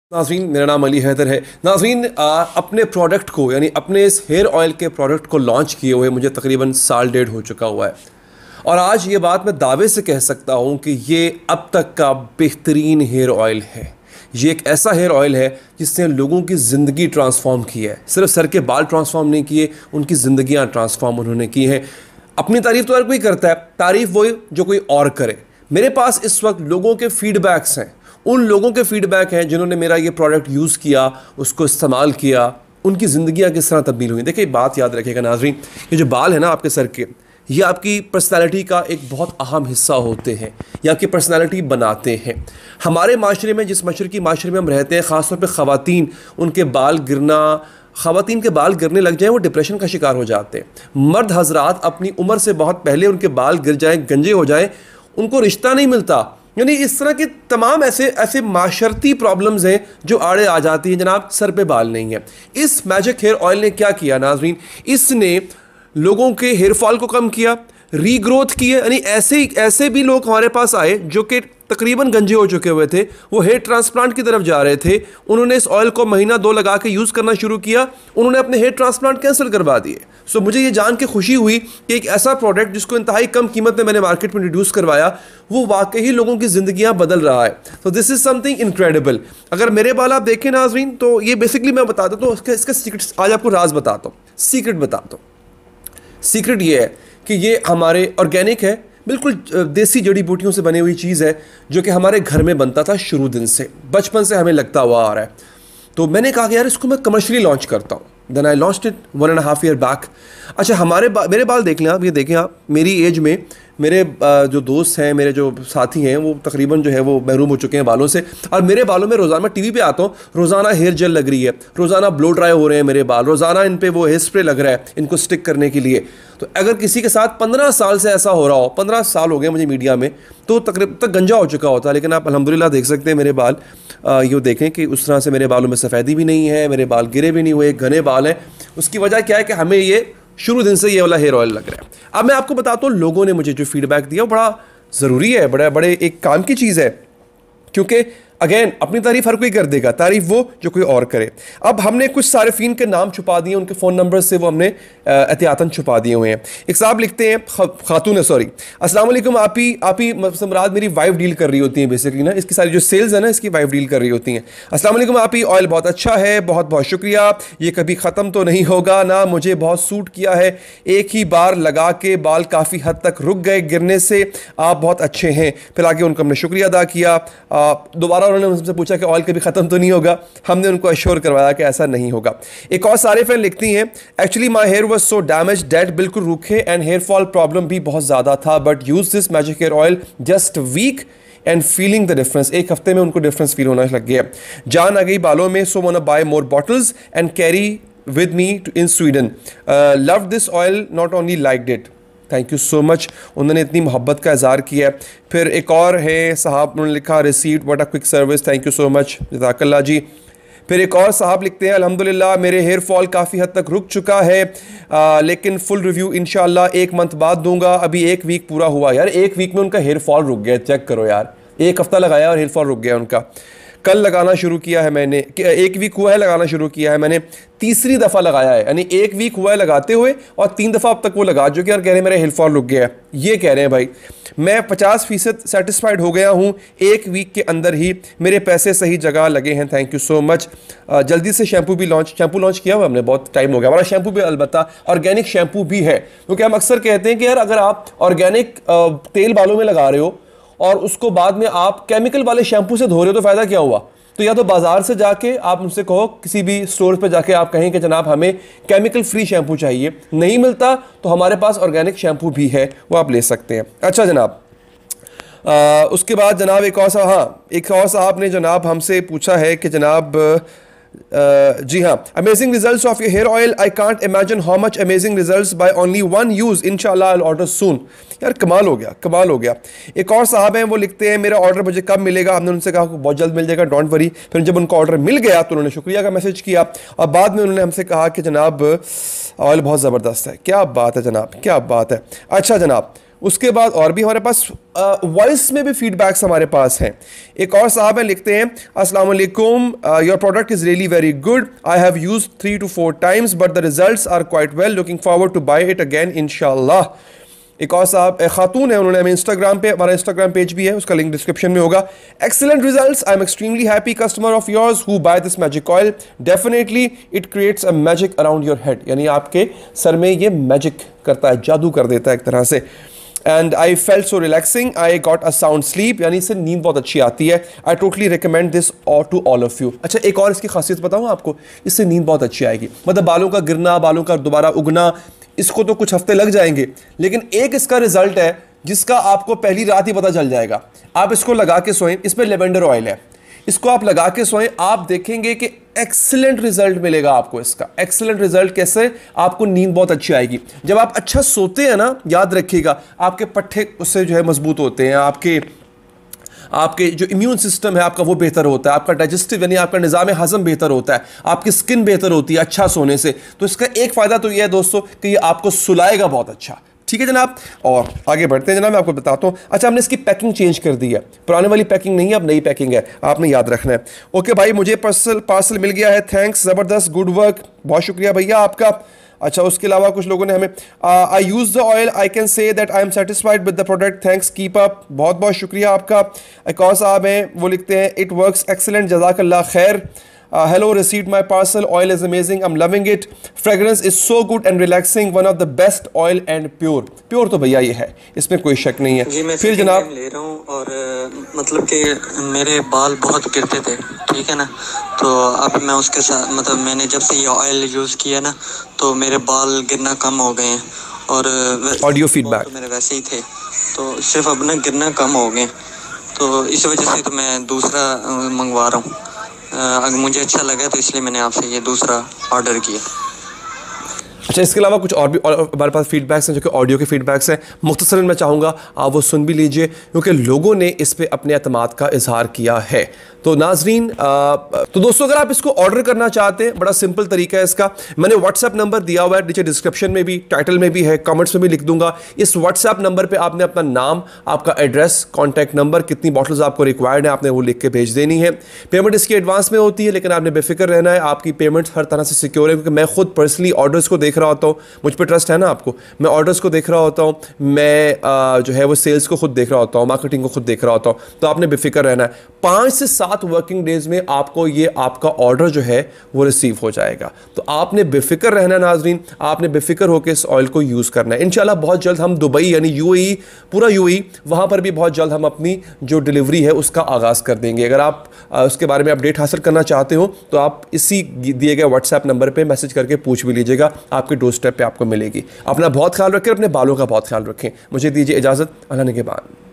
नाज़रीन, मेरा नाम अली हैदर है। नाज़रीन, अपने प्रोडक्ट को यानी अपने इस हेयर ऑयल के प्रोडक्ट को लॉन्च किए हुए मुझे तकरीबन साल डेढ़ हो चुका हुआ है और आज ये बात मैं दावे से कह सकता हूँ कि ये अब तक का बेहतरीन हेयर ऑयल है। ये एक ऐसा हेयर ऑयल है जिसने लोगों की ज़िंदगी ट्रांसफॉर्म की है। सिर्फ सर के बाल ट्रांसफॉर्म नहीं किए, उनकी ज़िंदगियाँ ट्रांसफॉर्म उन्होंने की हैं। अपनी तारीफ़ तो हर कोई करता है, तारीफ़ वही जो कोई और करे। मेरे पास इस वक्त लोगों के फीडबैक्स हैं, उन लोगों के फीडबैक हैं जिन्होंने मेरा ये प्रोडक्ट यूज़ किया, उसको इस्तेमाल किया, उनकी ज़िंदगियाँ किस तरह तब्दील हुई। देखिए, बात याद रखिएगा नाज़रीन, ये जो बाल है ना आपके सर के, ये आपकी पर्सनैलिटी का एक बहुत अहम हिस्सा होते हैं, ये आपकी पर्सनैलिटी बनाते हैं। हमारे माशरे में, जिस मशरक़ी माशरे में हम रहते हैं, ख़ासतौर पर ख़वातीन, उनके बाल गिरना, ख़वातीन के बाल गिरने लग जाएँ वो डिप्रेशन का शिकार हो जाते हैं। मर्द हजरात अपनी उम्र से बहुत पहले उनके बाल गिर जाएँ, गंजे हो जाएँ, उनको रिश्ता नहीं मिलता। यानी इस तरह के तमाम ऐसे माशरती प्रॉब्लम्स हैं जो आड़े आ जाती हैं। जनाब, सर पे बाल नहीं है। इस मैजिक हेयर ऑयल ने क्या किया नाज़रीन, इसने लोगों के हेयर फॉल को कम किया, रीग्रोथ की है। यानी ऐसे भी लोग हमारे पास आए जो कि तकरीबन गंजे हो चुके हुए थे, वो हेयर ट्रांसप्लांट की तरफ जा रहे थे, उन्होंने इस ऑयल को महीना दो लगा के यूज़ करना शुरू किया, उन्होंने अपने हेयर ट्रांसप्लांट कैंसिल करवा दिए। सो मुझे ये जान के खुशी हुई कि एक ऐसा प्रोडक्ट जिसको इंतहाई कम कीमत में मैंने मार्केट में इंट्रोड्यूस करवाया, वो वाकई ही लोगों की ज़िंदगियाँ बदल रहा है। तो दिस इज़ समथिंग इनक्रेडिबल। अगर मेरे बाल आप देखें नाज़रीन, तो ये बेसिकली मैं बताता हूँ, तो इसका सीक्रेट आज आपको राज बताता हूँ, सीक्रेट बताता हूँ। सीक्रेट ये है कि ये हमारे ऑर्गेनिक है, बिल्कुल देसी जड़ी बूटियों से बनी हुई चीज़ है, जो कि हमारे घर में बनता था शुरू दिन से, बचपन से हमें लगता हुआ आ रहा है। तो मैंने कहा कि यार इसको मैं कमर्शियली लॉन्च करता हूँ। Then I launched it 1.5 year back. अच्छा, मेरे बाल देख लें आप, ये देखें आप, मेरी एज में मेरे जो दोस्त हैं, मेरे जो साथी हैं, वो तकरीबन जो है वो महरूम हो चुके हैं बालों से। और मेरे बालों में रोज़ाना, मैं टीवी पे आता हूँ, रोज़ाना हेयर जेल लग रही है, रोज़ाना ब्लो ड्राई हो रहे हैं मेरे बाल, रोज़ाना इन पे वो हेयर स्प्रे लग रहा है इनको स्टिक करने के लिए। तो अगर किसी के साथ 15 साल से ऐसा हो रहा हो, 15 साल हो गए मुझे मीडिया में, तो तकरीबन तक गंजा हो चुका होता है। लेकिन आप अल्हम्दुलिल्लाह देख सकते हैं मेरे बाल, ये देखें कि उस तरह से मेरे बालों में सफ़ेदी भी नहीं है, मेरे बाल गिरे भी नहीं हुए, घने बाल हैं। उसकी वजह क्या है कि हमें ये शुरू दिन से ये वाला हेयर ऑयल लग रहा है। अब मैं आपको बताता हूँ लोगों ने मुझे जो फीडबैक दिया वो बड़ा ज़रूरी है, बड़े एक काम की चीज़ है, क्योंकि अगेन अपनी तारीफ हर कोई कर देगा, तारीफ वो जो कोई और करे। अब हमने कुछ सारिफीन के नाम छुपा दिए, उनके फ़ोन नंबर से वो हमने एहतियातन छुपा दिए हुए हैं। एक साहब लिखते हैं, खातून है, सॉरी, अस्सलाम वालेकुम, आप ही मुराद मेरी वाइफ डील कर रही होती हैं बेसिकली ना, इसकी सारी जो सेल्स है ना, इसकी वाइफ डील कर रही होती हैं। अस्सलाम वालेकुम, आप ही ऑयल बहुत अच्छा है, बहुत बहुत शुक्रिया, ये कभी ख़त्म तो नहीं होगा ना, मुझे बहुत सूट किया है, एक ही बार लगा के बाल काफ़ी हद तक रुक गए गिरने से, आप बहुत अच्छे हैं। फिर आगे उनको हमने शुक्रिया अदा किया। दोबारा उन्होंने मुझसे पूछा कि ऑयल कभी ख़त्म तो नहीं होगा, हमने उनको अश्योर करवाया कि ऐसा नहीं होगा। एक और सारिफैन लिखती हैं, actually my hair was so damaged, बिल्कुल रूखे एंड हेयर फॉल प्रॉब्लम भी बहुत ज़्यादा था, but use this magic hair oil just week and feeling the difference. एक हफ्ते में उनको डिफरेंस फील होना लग गया, जान आ गई बालों में, so want to buy more bottles and carry with me in Sweden, love this oil, not only liked it. Thank you so much, उन्होंने इतनी मोहब्बत का इज़हार किया। फिर एक और है साहब, उन्होंने लिखा received, what a quick service, thank you so much, जज़ाकल्लाह जी। फिर एक और साहब लिखते हैं, अल्हम्दुलिल्लाह मेरे हेयर फॉल काफ़ी हद तक रुक चुका है, लेकिन फुल रिव्यू इंशाल्लाह 1 मंथ बाद दूंगा, अभी 1 वीक पूरा हुआ। यार 1 वीक में उनका हेयर फॉल रुक गया, चेक करो यार, 1 हफ्ता लगाया और हेयर फॉल रुक गया उनका। कल लगाना शुरू किया है मैंने, 1 वीक हुआ है लगाना शुरू किया है मैंने, तीसरी दफ़ा लगाया है, यानी 1 वीक हुआ है लगाते हुए और 3 दफ़ा अब तक वो लगा चुके हैं और कह रहे हैं मेरा हेयर फॉल रुक गया है। ये कह रहे हैं भाई, मैं 50% सेटिस्फाइड हो गया हूँ, 1 वीक के अंदर ही मेरे पैसे सही जगह लगे हैं, थैंक यू सो मच। जल्दी से शैम्पू लॉन्च किया हुआ हमने, बहुत टाइम हो गया। हमारा शैम्पू भी अलबत्ता ऑर्गेनिक शैम्पू भी है, क्योंकि हम अक्सर कहते हैं कि यार अगर आप ऑर्गेनिक तेल बालों में लगा रहे हो और उसको बाद में आप केमिकल वाले शैम्पू से धो रहे हो, तो फ़ायदा क्या हुआ। तो या तो बाज़ार से जाके आप उनसे कहो, किसी भी स्टोर पे जाके आप कहें कि जनाब हमें केमिकल फ्री शैम्पू चाहिए, नहीं मिलता तो हमारे पास ऑर्गेनिक शैम्पू भी है, वो आप ले सकते हैं। अच्छा जनाब, उसके बाद जनाब एक और साहब ने जनाब हमसे पूछा है कि जनाब जी हाँ, amazing results of your hair oil, I can't imagine how much amazing results by only 1 use, इंशाल्लाह आई विल ऑर्डर सून। यार कमाल हो गया, कमाल हो गया। एक और साहब हैं, वो लिखते हैं मेरा ऑर्डर मुझे कब मिलेगा, हमने उनसे कहा बहुत जल्द मिल जाएगा, डोंट वरी। फिर जब उनको ऑर्डर मिल गया तो उन्होंने शुक्रिया का मैसेज किया और बाद में उन्होंने हमसे कहा कि जनाब ऑयल बहुत ज़बरदस्त है। क्या बात है जनाब, क्या बात है। अच्छा जनाब, उसके बाद और भी हमारे पास वॉइस में भी फीडबैक्स हमारे पास हैं। एक और साहब हैं, लिखते हैं अस्सलाम वालेकुम, your product is really very good, I have used 3 to 4 times but the results are quite well, looking forward to buy it again इंशाल्लाह। एक और साहब खातून है, उन्होंने हमें इंस्टाग्राम पे, हमारा इंस्टाग्राम पेज भी है, उसका लिंक डिस्क्रिप्शन में होगा। Excellent results, I am extremely happy customer of yours who buy this magic oil, definitely it creates a magic around your head, यानी आपके सर में ये मैजिक करता है, जादू कर देता है एक तरह से। And I felt so relaxing, I got a sound sleep, यानी इससे नींद बहुत अच्छी आती है। I totally recommend this to all of you. अच्छा, एक और इसकी खासियत बताऊँ आपको, इससे नींद बहुत अच्छी आएगी। मतलब बालों का गिरना, बालों का दोबारा उगना, इसको तो कुछ हफ्ते लग जाएंगे, लेकिन एक इसका रिजल्ट है जिसका आपको पहली रात ही पता चल जाएगा। आप इसको लगा के सोएं, इसमें लेवेंडर ऑयल है, इसको आप लगा के सोएं, आप देखेंगे कि एक्सीलेंट रिजल्ट मिलेगा आपको इसका। एक्सीलेंट रिजल्ट कैसे? आपको नींद बहुत अच्छी आएगी। जब आप अच्छा सोते हैं ना, याद रखिएगा, आपके पट्टे उससे जो है मजबूत होते हैं, आपके जो इम्यून सिस्टम है आपका वो बेहतर होता है, आपका डाइजेस्टिव यानी आपका निज़ाम हज़म बेहतर होता है, आपकी स्किन बेहतर होती है अच्छा सोने से। तो इसका एक फ़ायदा तो ये है दोस्तों कि ये आपको सुलाएगा बहुत अच्छा। ठीक है जनाब, और आगे बढ़ते हैं जनाब, मैं आपको बताता हूँ। अच्छा, हमने इसकी पैकिंग चेंज कर दी है, पुराने वाली पैकिंग नहीं है, अब नई पैकिंग है, आपने याद रखना है। ओके भाई, मुझे पार्सल मिल गया है, थैंक्स, ज़बरदस्त, गुड वर्क, बहुत शुक्रिया भैया आपका। अच्छा, उसके अलावा कुछ लोगों ने हमें I use the oil, I can say that I am satisfied with the product, thanks, keep up, बहुत बहुत शुक्रिया आपका। एक और साहब हैं, वो लिखते हैं इट वर्क्स एक्सीलेंट, जज़ाकल्लाह खैर, hello, received my parcel, oil is amazing, I'm loving it, fragrance is so good and relaxing, one of the best oil and pure तो भैया ये है, इसमें कोई शक नहीं है। जी, मैं फिर जनाब ले रहा हूँ और मतलब कि मेरे बाल बहुत गिरते थे, ठीक है ना, तो अब मैं उसके साथ मतलब मैंने जब से ये ऑयल यूज़ किया ना, तो मेरे बाल गिरना कम हो गए हैं, और ऑडियो फीडबैक तो मेरे वैसे ही थे, तो सिर्फ अब ना गिरना कम हो गए, तो इस वजह से तो मैं दूसरा मंगवा रहा हूँ। अगर मुझे अच्छा लगा तो इसलिए मैंने आपसे ये दूसरा ऑर्डर किया। अच्छा, इसके अलावा कुछ और भी हमारे पास फीडबैक्स हैं जो कि ऑडियो के फीडबैक्स हैं। मुख्तसरन मैं चाहूँगा आप वो सुन भी लीजिए, क्योंकि लोगों ने इस पे अपने एतमाद का इजहार किया है। तो नाजरीन, तो दोस्तों, अगर आप इसको ऑर्डर करना चाहते हैं, बड़ा सिंपल तरीका है इसका। मैंने व्हाट्सएप नंबर दिया हुआ है नीचे डिस्क्रिप्शन में भी, टाइटल में भी है, कमेंट्स में भी लिख दूंगा। इस व्हाट्सएप नंबर पे आपने अपना नाम, आपका एड्रेस, कॉन्टैक्ट नंबर, कितनी बॉटल्स आपको रिक्वायर्ड है, आपने वो लिख के भेज देनी है। पेमेंट इसकी एडवांस में होती है, लेकिन आपने बेफिक्र रहना है, आपकी पेमेंट हर तरह से सिक्योर है, क्योंकि मैं खुद पर्सनली ऑर्डर्स को देख रहा होता हूँ, मुझ पर ट्रस्ट है ना आपको, मैं ऑर्डर्स को देख रहा होता हूँ, मैं जो है वो सेल्स को खुद देख रहा होता हूँ, मार्केटिंग को खुद देख रहा होता हूँ। तो आपने बेफिक्र रहना है, 5 से 7 वर्किंग डेज में आपको ये आपका ऑर्डर जो है वो रिसीव हो जाएगा। तो आपने बेफिक्र रहना नाजरीन, आपने बेफिक्र होकर इस ऑयल को यूज़ करना है। इंशाल्लाह बहुत जल्द हम दुबई यानी यूएई, पूरा यूएई, वहाँ पर भी बहुत जल्द हम अपनी जो डिलीवरी है उसका आगाज़ कर देंगे। अगर आप उसके बारे में अपडेट हासिल करना चाहते हो तो आप इसी दिए गए व्हाट्सएप नंबर पर मैसेज करके पूछ भी लीजिएगा, आपके डोर स्टेप पे आपको मिलेगी। अपना बहुत ख्याल रखें, अपने बालों का बहुत ख्याल रखें। मुझे दीजिए इजाज़त, अल्लाह ने के बाद।